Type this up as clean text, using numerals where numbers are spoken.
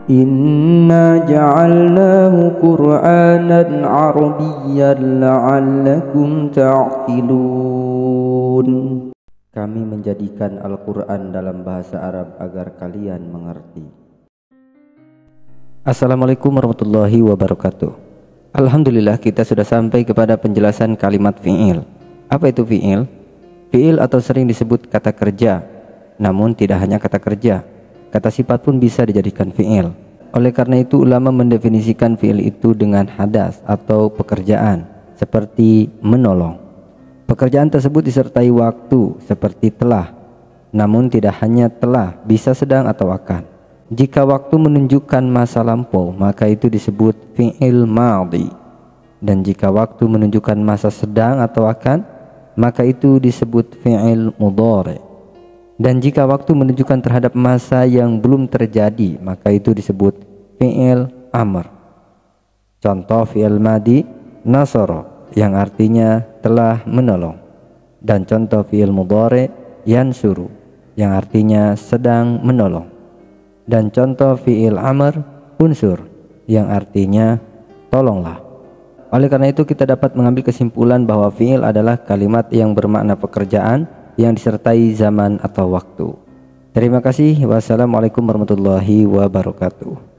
Inna ja'alnahu Qur'anan Arabiyyan la'allakum ta'qilun. Kami menjadikan Al-Quran dalam bahasa Arab agar kalian mengerti. Assalamualaikum warahmatullahi wabarakatuh. Alhamdulillah, kita sudah sampai kepada penjelasan kalimat fi'il. Apa itu fi'il? Fi'il atau sering disebut kata kerja. Namun tidak hanya kata kerja, kata sifat pun bisa dijadikan fi'il. Oleh karena itu ulama mendefinisikan fi'il itu dengan hadas atau pekerjaan, seperti menolong. Pekerjaan tersebut disertai waktu seperti telah. Namun tidak hanya telah, bisa sedang atau akan. Jika waktu menunjukkan masa lampau, maka itu disebut fi'il madhi. Dan jika waktu menunjukkan masa sedang atau akan, maka itu disebut fi'il mudhari'. Dan jika waktu menunjukkan terhadap masa yang belum terjadi, maka itu disebut fi'il amr. Contoh fi'il madhi nasara, yang artinya telah menolong. Dan contoh fi'il mudhari yansuru, yang artinya sedang menolong. Dan contoh fi'il amr unsur, yang artinya tolonglah. Oleh karena itu kita dapat mengambil kesimpulan bahwa fi'il adalah kalimat yang bermakna pekerjaan yang disertai zaman atau waktu. Terima kasih. Wassalamualaikum warahmatullahi wabarakatuh.